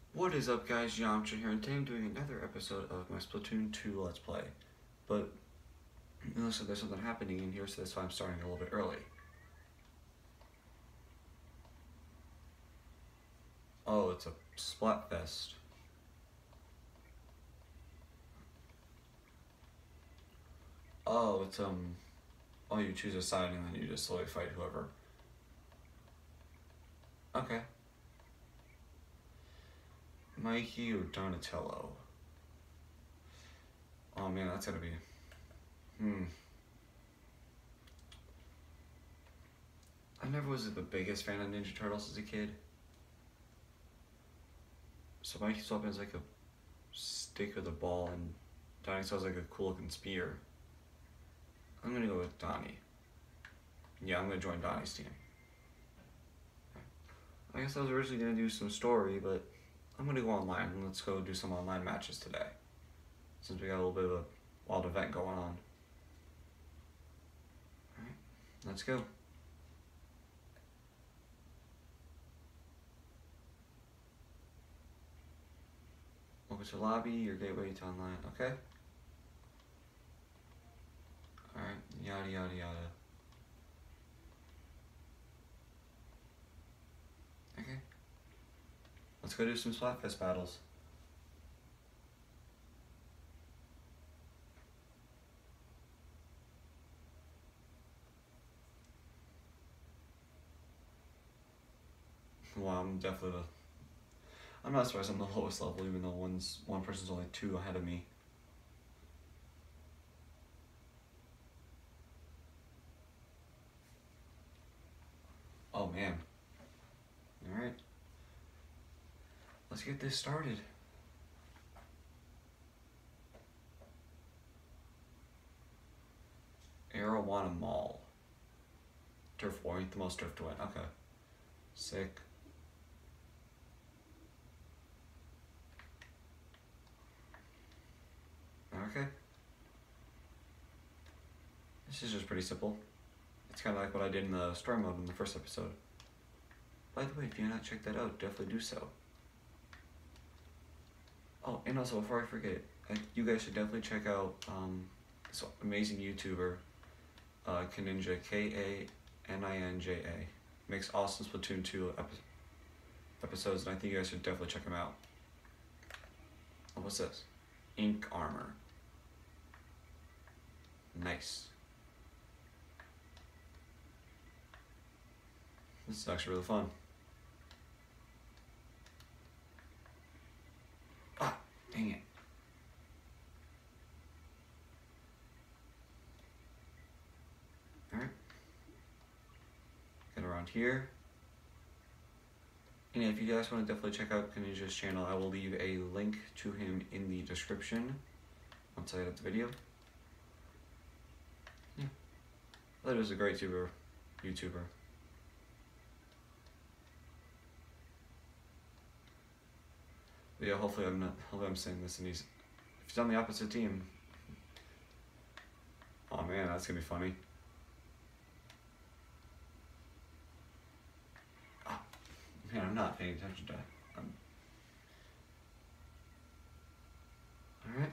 What is up, guys? Yamcha here, and today I'm doing another episode of my Splatoon 2 Let's Play. But it looks like there's something happening in here, so that's why I'm starting a little bit early. Oh, it's a Splatfest. Oh, it's oh, you choose a side and then you just slowly fight whoever. Okay. Mikey or Donatello? Oh man, that's gotta be... I never was the biggest fan of Ninja Turtles as a kid. So Mikey's weapon is like a stick with a ball, and Donnie sounds like a cool looking spear. I'm gonna go with Donnie. Yeah, I'm gonna join Donnie's team. I guess I was originally gonna do some story, but I'm gonna go online and let's go do some online matches today. Since we got a little bit of a wild event going on. Alright, let's go. Welcome to lobby, your gateway to online. Okay. Alright, yada yada yada. Okay. Let's go do some Splatfest battles. Well, I'm not surprised I'm the lowest level, even though one person's only 2 ahead of me. Oh man. Alright. Let's get this started. Arowana Mall. Turf War, the most turf to win. Okay. Sick. Okay. This is just pretty simple. It's kind of like what I did in the story mode in the first episode. By the way, if you have not checked that out, definitely do so. Oh, and also, before I forget, you guys should definitely check out this amazing YouTuber, Kaninja, K-A-N-I-N-J-A. Makes awesome Splatoon 2 episodes, and I think you guys should definitely check him out. Oh, what's this? Ink armor. Nice. This is actually really fun. Ah, dang it. Alright. Get around here. And if you guys want to definitely check out Kaninja's channel, I will leave a link to him in the description once I edit the video. Yeah. I thought he was a great YouTuber. But yeah, hopefully I'm saying this and if he's on the opposite team. Oh man, that's gonna be funny. Oh, man, I'm not paying attention to that. Alright.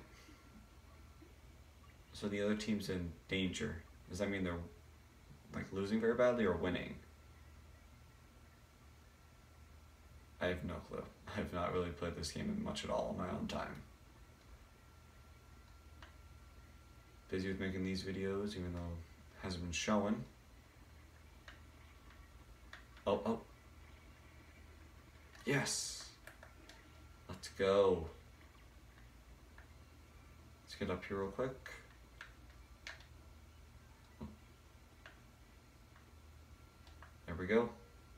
So the other team's in danger. Does that mean they're like losing very badly or winning? I have no clue. I have not really played this game much at all on my own time. Busy with making these videos, even though it hasn't been showing. Oh. Yes! Let's go. Let's get up here real quick. There we go.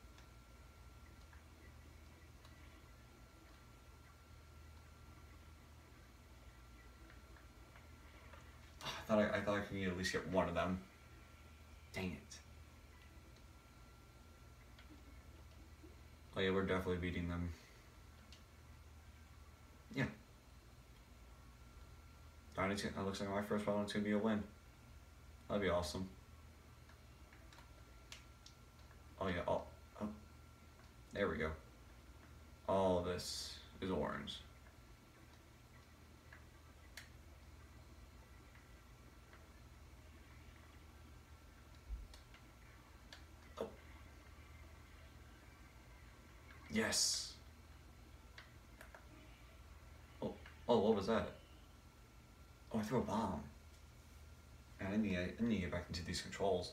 I thought I could at least get one of them. Dang it. Oh yeah, we're definitely beating them. Yeah. It looks like my first one is going to be a win. That'd be awesome. Oh yeah, there we go. All this. is orange. Oh. Yes. Oh, what was that? Oh, I threw a bomb. Man, I need to get back into these controls.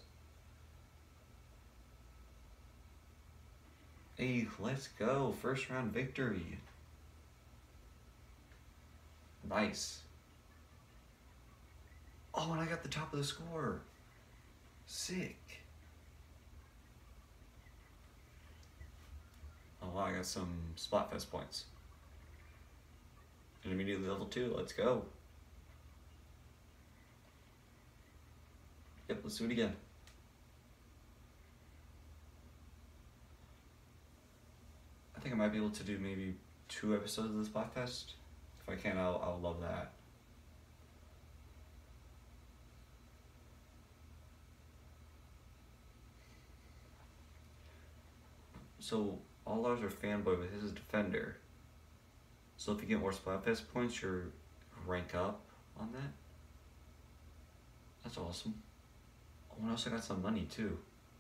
Hey, let's go. First round victory. Nice. Oh, and I got the top of the score. Sick. Oh, wow, I got some Splatfest points. And immediately level 2. Let's go. Yep, let's do it again. I think I might be able to do maybe 2 episodes of this Splatfest. If I can, I'll love that. So, all ours are fanboy, but his is defender. So if you get more Splatfest points, you rank up on that. That's awesome. Oh, and I also got some money too.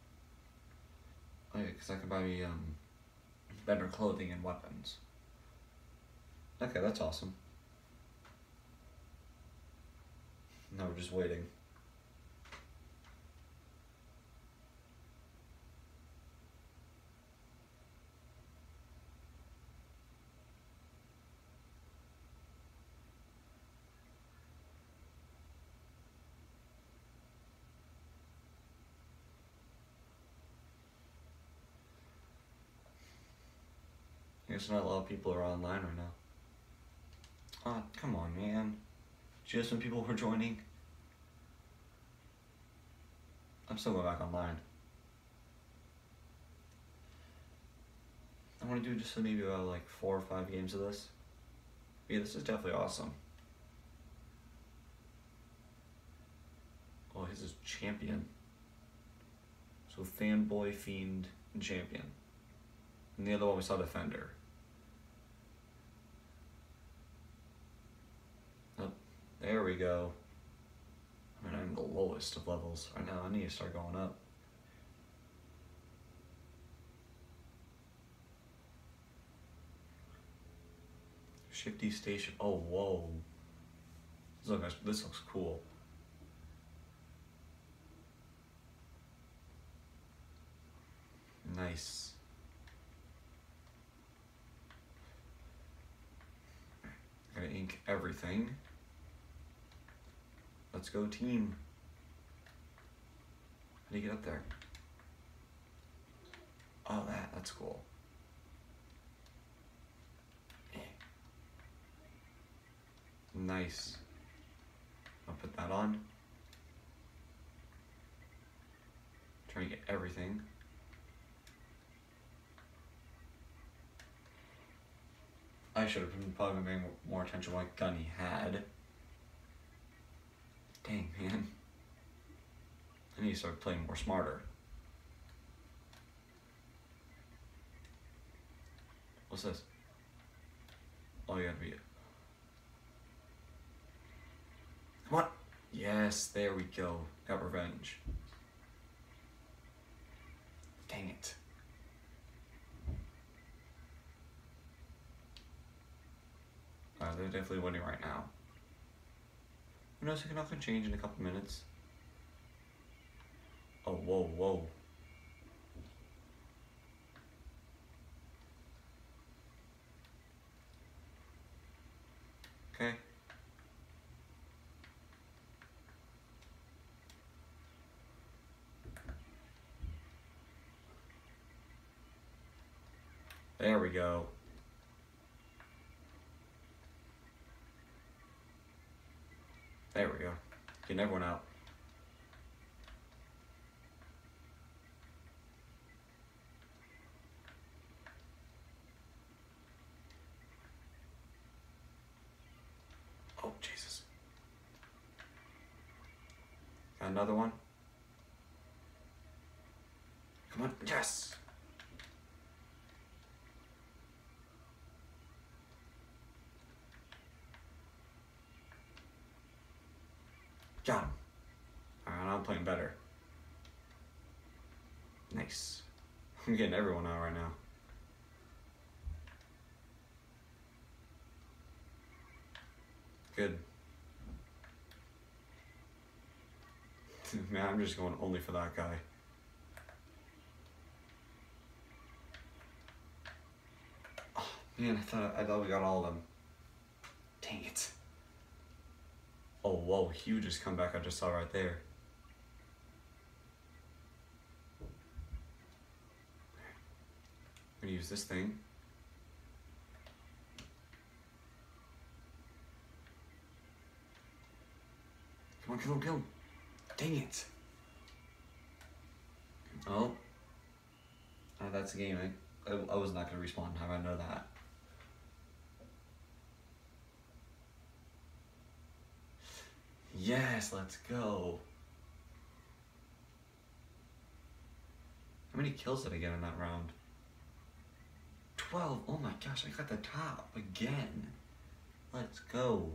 Oh yeah, because I can buy me better clothing and weapons. Okay, that's awesome. Now we're just waiting. I guess not a lot of people are online right now. Oh, come on, man. Do you have some people who are joining? I'm still going back online. I want to do just maybe about like 4 or 5 games of this. Yeah, this is definitely awesome. Oh, his is champion. So fanboy, fiend, and champion. And the other one we saw defender. Oh, there we go. I mean, I'm the lowest of levels right now. I need to start going up. Shifty station. Oh, whoa. This looks cool. Nice. Gotta ink everything. Let's go team. How do you get up there? Oh, that's cool. Nice. I'll put that on. Trying to get everything. I should have probably been paying more attention to what gun he had. Dang, man. I need to start playing more smarter. What's this? Oh, you gotta be it. Come on! Yes, there we go. Got revenge. Dang it. They're definitely winning right now. Who knows, it can often change in a couple minutes. Oh, whoa, whoa. Okay. There we go. There we go. Getting everyone out. Oh, Jesus. Got another one. Come on. Yes! Got him. Alright, now I'm playing better. Nice. I'm getting everyone out right now. Good. Man, I'm just going only for that guy. Oh, man, I thought we got all of them. Dang it. Oh, whoa, huge comeback I just saw right there. I'm gonna use this thing. Come on, kill him, kill him. Dang it. Oh. That's a game. I was not going to respawn. How do I know that? Yes, let's go. How many kills did I get in that round? 12. Oh my gosh, I got the top again. Let's go.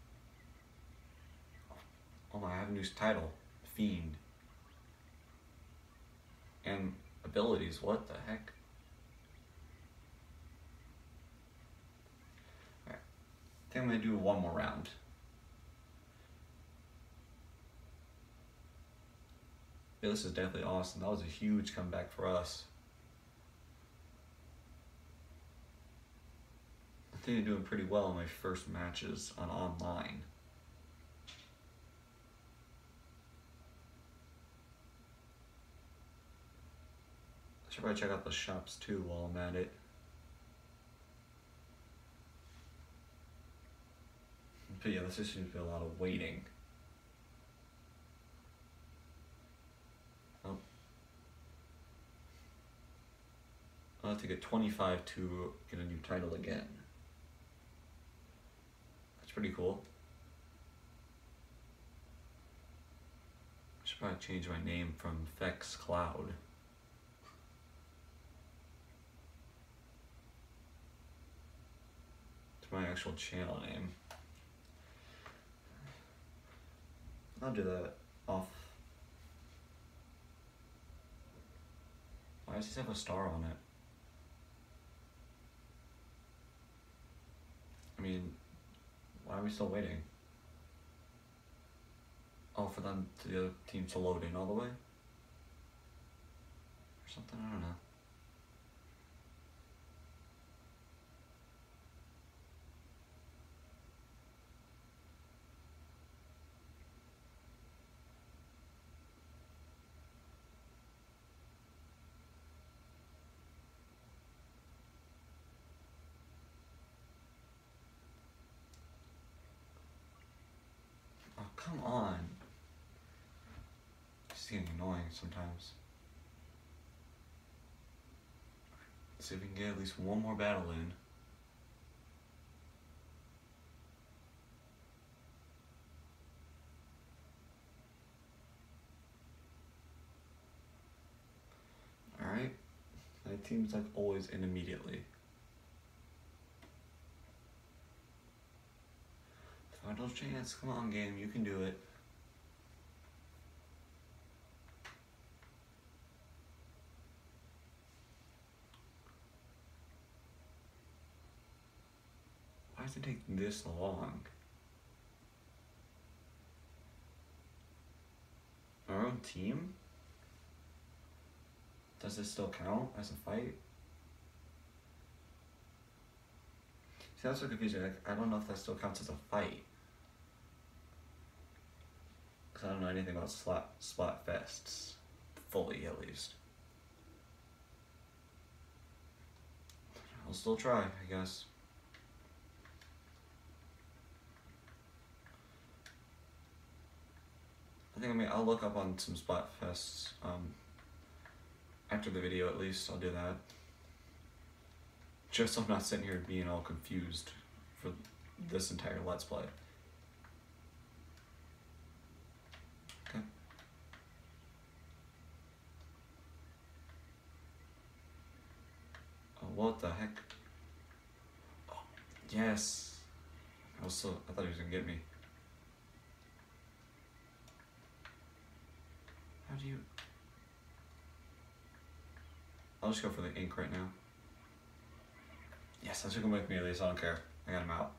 Oh my, I have a new title. Fiend. And abilities, what the heck? Alright. I think I'm gonna do one more round. Yeah, this is definitely awesome. That was a huge comeback for us. I think I'm doing pretty well in my first matches on online. I should probably check out the shops too while I'm at it. But yeah, this just seems to be a lot of waiting. Oh. I'll have to get 25 to get a new title again. That's pretty cool. I should probably change my name from Fex Cloud. To my actual channel name. I'll do that off. Why does this have a star on it? I mean, why are we still waiting? Oh, for them to the other team to load in all the way? Or something, I don't know. Oh, come on. It's getting annoying sometimes. Let's see if we can get at least one more battle in. Alright. My team's like always in immediately. Final chance. Come on, game. You can do it. Why does it take this long? Our own team? Does this still count as a fight? See, that's so confusing. Like, I don't know if that still counts as a fight. Because I don't know anything about Splatfests. Fully, at least. I'll still try, I guess. I'll look up on some Splatfests after the video, at least. I'll do that. Just so I'm not sitting here being all confused for this entire Let's Play. Okay. Oh, what the heck? Oh, yes. I thought he was gonna get me. How do you... I'll just go for the ink right now. Yes, that's gonna make me at least. I don't care. I got him out.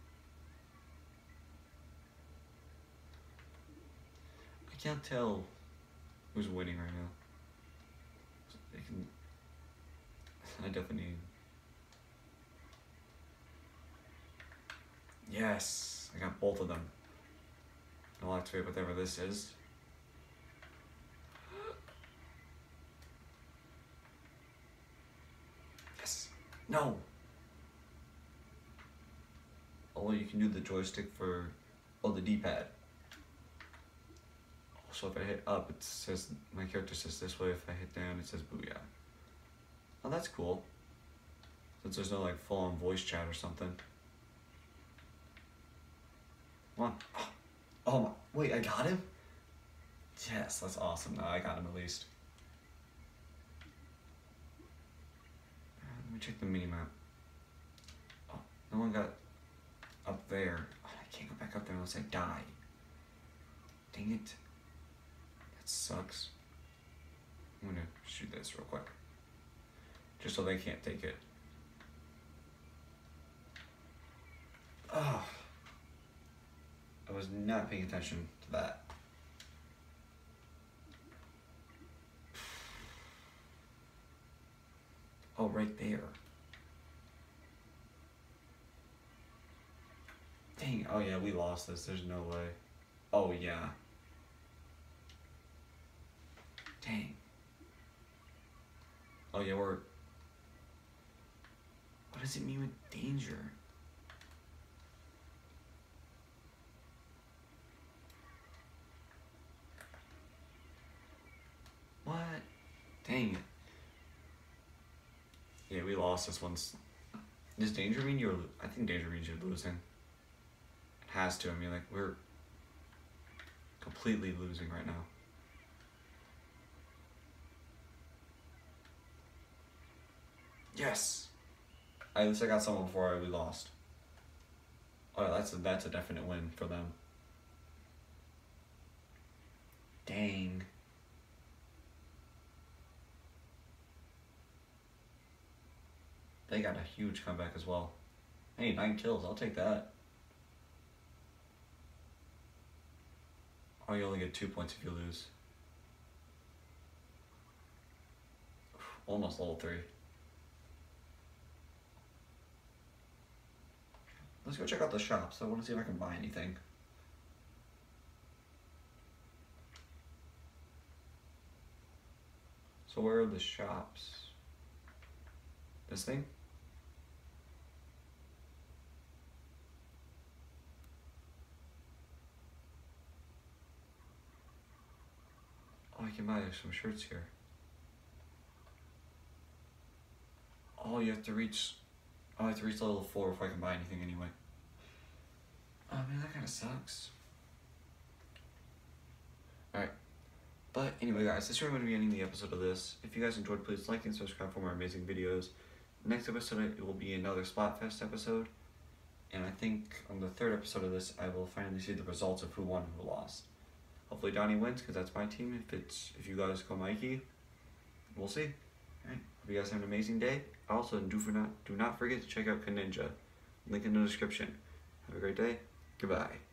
I can't tell who's winning right now. I definitely need... Yes! I got both of them. I'll activate whatever this is. Yes! No! Oh, you can do the joystick for... Oh, the D-pad. So if I hit up, it says... My character says this way. If I hit down, it says booyah. Oh, that's cool. Since there's no like full-on voice chat or something. Come on. Oh my, wait, I got him? Yes, that's awesome. Now I got him at least. Let me check the mini-map. Oh, no one got up there. Oh, I can't go back up there unless I die. Dang it. That sucks. I'm gonna shoot this real quick. Just so they can't take it. Oh. I was not paying attention to that. Oh, right there. Dang, oh yeah, we lost this. There's no way. Oh yeah. Dang. Oh yeah, we're... What does it mean with danger? What? Dang it. Yeah, we lost this one. Does danger mean you're... I think danger means you're losing. It has to. I mean, like, we're completely losing right now. Yes! At least I got someone before we lost. Oh, that's a definite win for them. Dang. They got a huge comeback as well. Hey, 9 kills, I'll take that. Oh, you only get 2 points if you lose. Almost level 3. Let's go check out the shops. I want to see if I can buy anything. So where are the shops? This thing? Oh, I can buy some shirts here. Oh, you have to reach... Oh, I have to reach level 4 before I can buy anything anyway. Oh man, that kind of sucks. Alright. But anyway guys, this is where I'm going to be ending the episode of this. If you guys enjoyed, please like and subscribe for more amazing videos. Next episode, it will be another Splatfest episode. And I think on the 3rd episode of this, I will finally see the results of who won and who lost. Hopefully Donnie wins, because that's my team. If you guys go Mikey, we'll see. Alright, hope you guys have an amazing day. Also, do not forget to check out Kaninja. Link in the description. Have a great day. Goodbye.